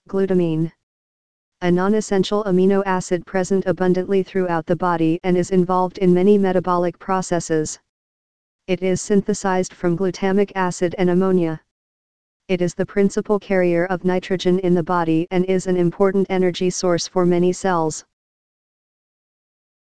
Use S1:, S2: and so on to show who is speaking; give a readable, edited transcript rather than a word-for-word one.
S1: Glutamine. A non-essential amino acid present abundantly throughout the body and is involved in many metabolic processes. It is synthesized from glutamic acid and ammonia. It is the principal carrier of nitrogen in the body and is an important energy source for many cells.